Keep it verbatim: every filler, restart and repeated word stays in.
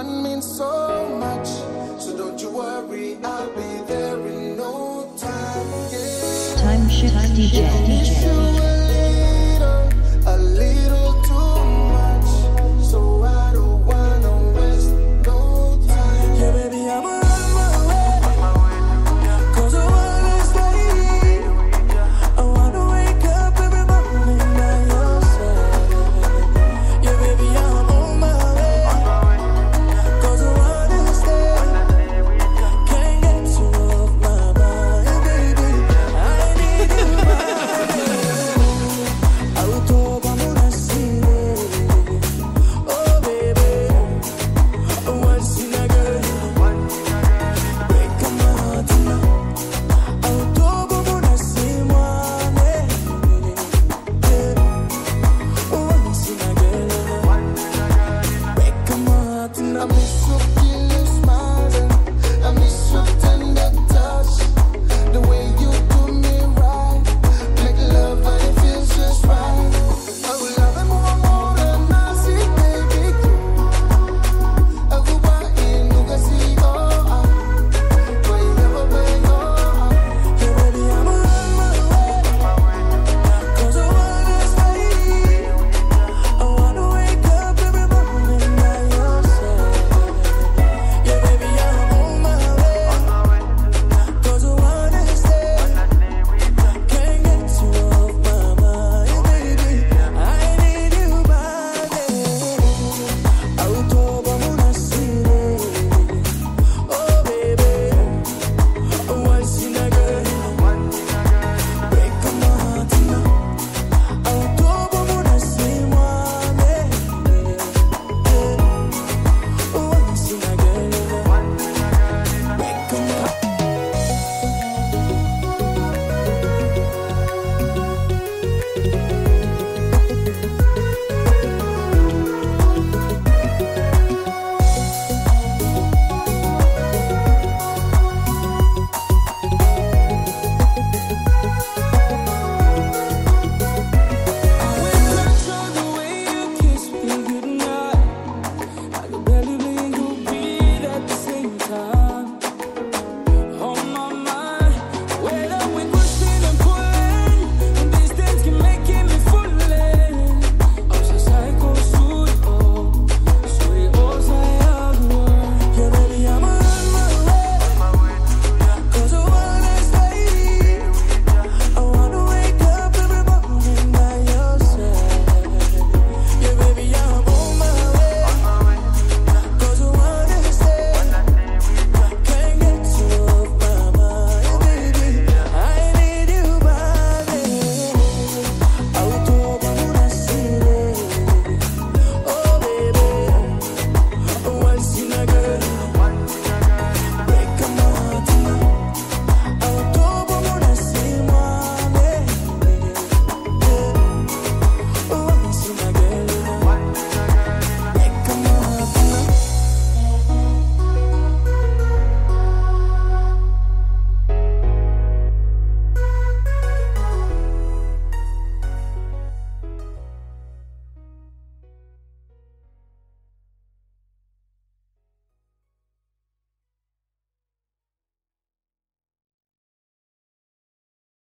one means so much. So don't you worry, I'll be there in no time. Yeah. Time shift D J. D J. A little too much, so I don't wanna waste no time. Yeah, baby, I'm on my way, cause I wanna stay. I wanna wake up every morning by your side. Yeah, baby, I'm on my way, cause I wanna stay. Can't get you off my mind, baby. I need you right now. I will talk about what I see. Oh, baby, once in a girl, break my heart now. I will talk about what I see, one. Once in a girl, break my heart now. I miss you.